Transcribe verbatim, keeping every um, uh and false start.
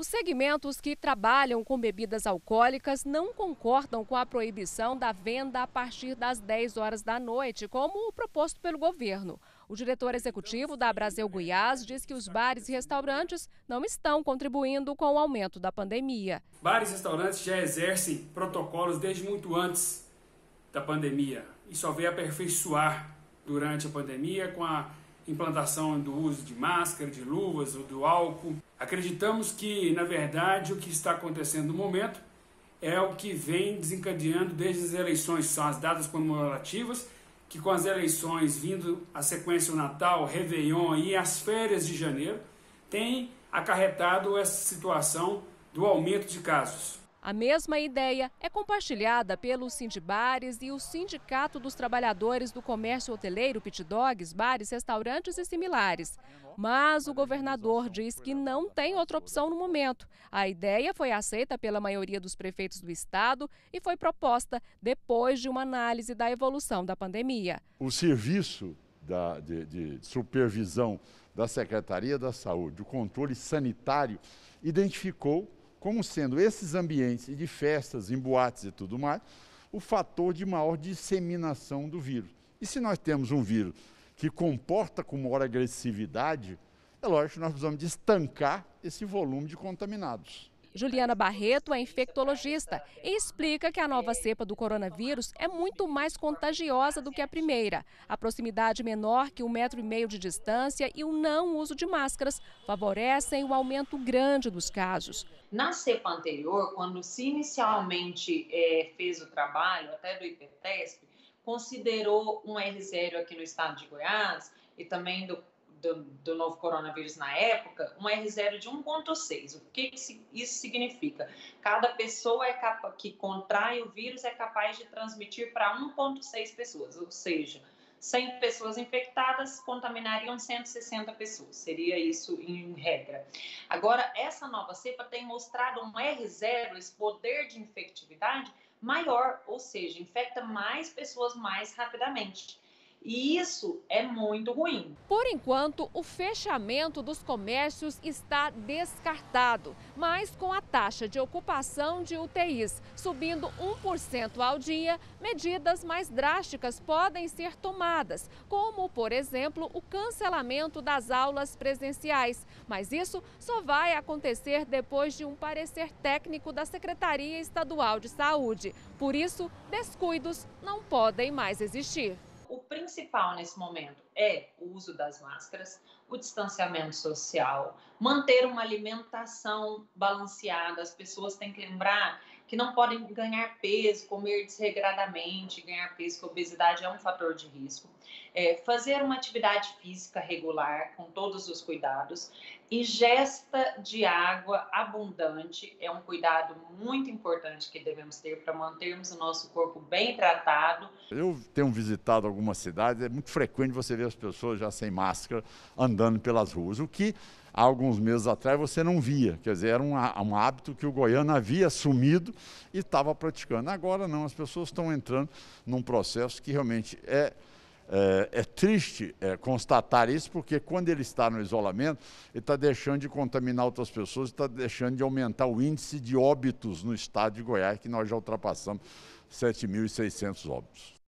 Os segmentos que trabalham com bebidas alcoólicas não concordam com a proibição da venda a partir das dez horas da noite, como o proposto pelo governo. O diretor executivo da Brasil Goiás diz que os bares e restaurantes não estão contribuindo com o aumento da pandemia. Bares e restaurantes já exercem protocolos desde muito antes da pandemia e só veio aperfeiçoar durante a pandemia com a implantação do uso de máscara, de luvas ou do álcool. Acreditamos que, na verdade, o que está acontecendo no momento é o que vem desencadeando desde as eleições, são as datas comemorativas, que com as eleições vindo a sequência o Natal, o Réveillon e as férias de janeiro, tem acarretado essa situação do aumento de casos. A mesma ideia é compartilhada pelos Sindibares e o Sindicato dos Trabalhadores do Comércio Hoteleiro, Pit Dogs, bares, restaurantes e similares. Mas o governador diz que não tem outra opção no momento. A ideia foi aceita pela maioria dos prefeitos do estado e foi proposta depois de uma análise da evolução da pandemia. O serviço da, de, de supervisão da Secretaria da Saúde, o controle sanitário, identificou como sendo esses ambientes de festas, em boates e tudo mais, o fator de maior disseminação do vírus. E se nós temos um vírus que comporta com maior agressividade, é lógico que nós precisamos de estancar esse volume de contaminados. Juliana Barreto é infectologista e explica que a nova cepa do coronavírus é muito mais contagiosa do que a primeira. A proximidade menor que um metro e meio de distância e o não uso de máscaras favorecem o aumento grande dos casos. Na cepa anterior, quando se inicialmente é, fez o trabalho, até do IPETESP, considerou um R zero aqui no estado de Goiás e também do Do, do novo coronavírus na época, um R zero de um vírgula seis. O que isso significa? Cada pessoa é capa, que contrai o vírus é capaz de transmitir para um vírgula seis pessoas, ou seja, cem pessoas infectadas contaminariam cento e sessenta pessoas, seria isso em regra. Agora, essa nova cepa tem mostrado um R zero, esse poder de infectividade maior, ou seja, infecta mais pessoas mais rapidamente. E isso é muito ruim. Por enquanto, o fechamento dos comércios está descartado, mas com a taxa de ocupação de U T Is subindo um por cento ao dia, medidas mais drásticas podem ser tomadas, como, por exemplo, o cancelamento das aulas presenciais. Mas isso só vai acontecer depois de um parecer técnico da Secretaria Estadual de Saúde. Por isso, descuidos não podem mais existir. O principal nesse momento é o uso das máscaras, o distanciamento social, manter uma alimentação balanceada. As pessoas têm que lembrar que não podem ganhar peso, comer desregradamente, ganhar peso, que a obesidade é um fator de risco. É, fazer uma atividade física regular, com todos os cuidados. Ingesta de água abundante é um cuidado muito importante que devemos ter para mantermos o nosso corpo bem tratado. Eu tenho visitado algumas cidades, é muito frequente você ver as pessoas já sem máscara andando pelas ruas, o que há alguns meses atrás você não via, quer dizer, era um, um hábito que o goiano havia assumido e estava praticando. Agora não, as pessoas estão entrando num processo que realmente é É, é triste é, constatar isso, porque quando ele está no isolamento, ele está deixando de contaminar outras pessoas, está deixando de aumentar o índice de óbitos no estado de Goiás, que nós já ultrapassamos sete mil e seiscentos óbitos.